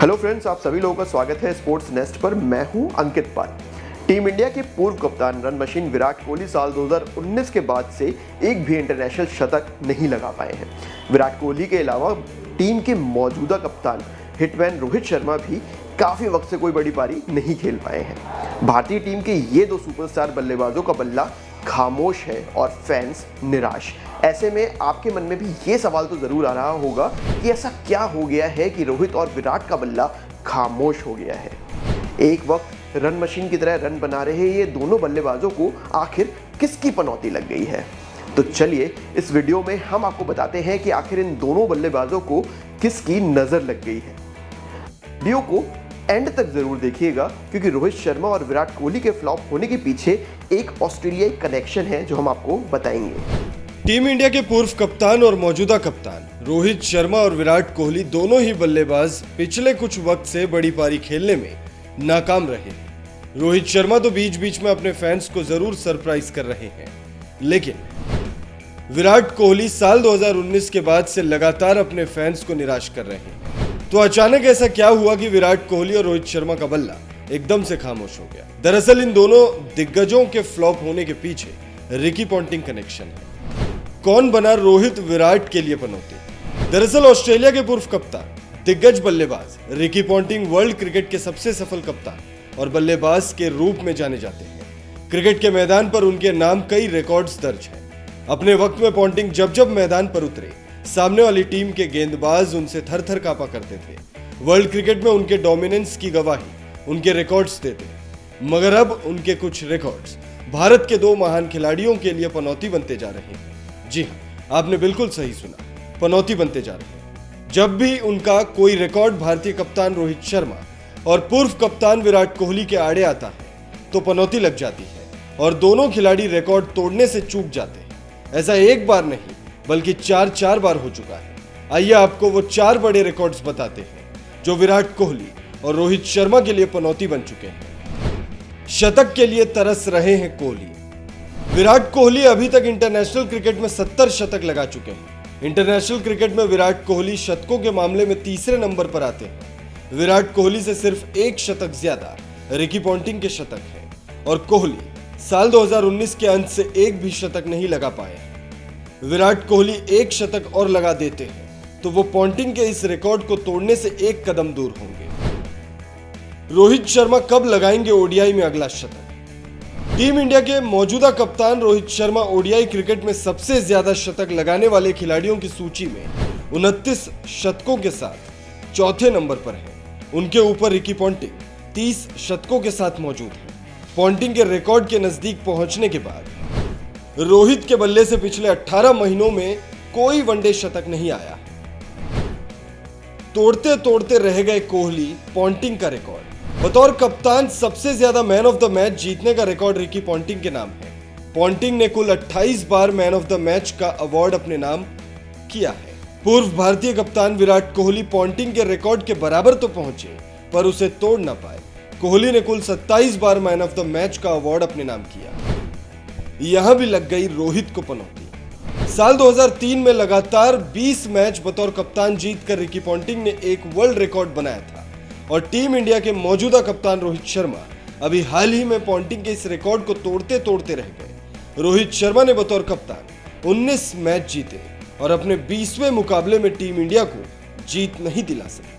Hello friends, आप सभी लोगों का स्वागत है स्पोर्ट्स नेस्ट पर। मैं हूं अंकित पाल। टीम इंडिया के पूर्व कप्तान रन मशीन विराट कोहली साल 2019 के बाद से एक भी इंटरनेशनल शतक नहीं लगा पाए हैं। विराट कोहली के अलावा टीम के मौजूदा कप्तान हिटमैन रोहित शर्मा भी काफ़ी वक्त से कोई बड़ी पारी नहीं खेल पाए हैं। भारतीय टीम के ये दो सुपरस्टार बल्लेबाजों का बल्ला खामोश है और फैंस निराश। ऐसे में आपके मन में भी ये सवाल तो ज़रूर आ रहा होगा कि ऐसा क्या हो गया है कि रोहित और विराट का बल्ला खामोश हो गया है। एक वक्त रन मशीन की तरह रन बना रहे ये दोनों बल्लेबाजों को आखिर किसकी पनौती लग गई है। तो चलिए इस वीडियो में हम आपको बताते हैं कि आखिर इन दोनों बल्लेबाजों को किसकी नज़र लग गई है। वीडियो को एंड तक जरूर देखिएगा क्योंकि रोहित शर्मा और विराट कोहली के फ्लॉप होने के पीछे एक ऑस्ट्रेलियाई कनेक्शन है जो हम आपको बताएंगे। टीम इंडिया के पूर्व कप्तान और मौजूदा कप्तान रोहित शर्मा और विराट कोहली दोनों ही बल्लेबाज पिछले कुछ वक्त से बड़ी पारी खेलने में नाकाम रहे हैं। रोहित शर्मा तो बीच बीच में अपने फैंस को जरूर सरप्राइज कर रहे हैं, लेकिन विराट कोहली साल 2019 के बाद से लगातार अपने फैंस को निराश कर रहे हैं। तो अचानक ऐसा क्या हुआ कि विराट कोहली और रोहित शर्मा का बल्ला एकदम से खामोश हो गया। दरअसल इन दोनों दिग्गजों के फ्लॉप होने के पीछे रिकी पॉन्टिंग कनेक्शन है। कौन बना रोहित विराट के लिए पनौती? दरअसल ऑस्ट्रेलिया के पूर्व कप्तान दिग्गज बल्लेबाज रिकी पॉन्टिंग वर्ल्ड क्रिकेट के सबसे सफल कप्तान और बल्लेबाज के रूप में जाने जाते हैं। क्रिकेट के मैदान पर उनके नाम कई रिकॉर्ड्स दर्ज हैं। अपने वक्त में पॉन्टिंग जब जब मैदान पर उतरे, सामने वाली टीम के गेंदबाज उनसे थर थर कांपा करते थे। वर्ल्ड क्रिकेट में उनके डोमिनेंस की गवाही उनके रिकॉर्ड्स देते। मगर अब उनके कुछ रिकॉर्ड्स भारत के दो महान खिलाड़ियों के लिए पनौती बनते जा रहे हैं। जी हाँ, आपने बिल्कुल सही सुना, पनौती बनते जा रहे हैं। जब भी उनका कोई रिकॉर्ड भारतीय कप्तान रोहित शर्मा और पूर्व कप्तान विराट कोहली के आड़े आता है तो पनौती लग जाती है और दोनों खिलाड़ी रिकॉर्ड तोड़ने से चूक जाते हैं। ऐसा एक बार नहीं बल्कि चार बार हो चुका है। आइए आपको वो 4 बड़े रिकॉर्ड्स बताते हैं जो विराट कोहली और रोहित शर्मा के लिए पनौती बन चुके हैं। शतक के लिए तरस रहे हैं कोहली। विराट कोहली अभी तक इंटरनेशनल क्रिकेट में 70 शतक लगा चुके हैं। इंटरनेशनल क्रिकेट में विराट कोहली शतकों के मामले में तीसरे नंबर पर आते हैं। विराट कोहली से सिर्फ एक शतक ज्यादा रिकी पॉन्टिंग के शतक है और कोहली साल 2019 के अंत से एक भी शतक नहीं लगा पाए। विराट कोहली एक शतक और लगा देते हैं तो वो पॉन्टिंग के इस रिकॉर्ड को तोड़ने से एक कदम दूर होंगे। रोहित शर्मा कब लगाएंगे ओडीआई में अगला शतक? टीम इंडिया के मौजूदा कप्तान रोहित शर्मा ओडीआई क्रिकेट में सबसे ज्यादा शतक लगाने वाले खिलाड़ियों की सूची में 29 शतकों के साथ चौथे नंबर पर है। उनके ऊपर रिकी पॉन्टिंग 30 शतकों के साथ मौजूद है। पॉन्टिंग के रिकॉर्ड के नजदीक पहुंचने के बाद रोहित के बल्ले से पिछले 18 महीनों में कोई वनडे शतक नहीं आया। तोड़ते तोड़ते रह गए कोहली पॉन्टिंग का रिकॉर्ड। बतौर कप्तान सबसे ज्यादा मैन ऑफ द मैच जीतने का रिकॉर्ड रिकी पॉन्टिंग के नाम है। पॉन्टिंग ने कुल 28 बार मैन ऑफ द मैच का अवार्ड अपने नाम किया है। पूर्व भारतीय कप्तान विराट कोहली पॉन्टिंग के रिकॉर्ड के बराबर तो पहुंचे पर उसे तोड़ ना पाए। कोहली ने कुल 27 बार मैन ऑफ द मैच का अवार्ड अपने नाम किया। यहां भी लग गई रोहित को पनौती। साल 2003 में लगातार 20 मैच बतौर कप्तान जीतकर रिकी पॉन्टिंग ने एक वर्ल्ड रिकॉर्ड बनाया था और टीम इंडिया के मौजूदा कप्तान रोहित शर्मा अभी हाल ही में पॉन्टिंग के इस रिकॉर्ड को तोड़ते तोड़ते रह गए। रोहित शर्मा ने बतौर कप्तान 19 मैच जीते और अपने 20वें मुकाबले में टीम इंडिया को जीत नहीं दिला सके।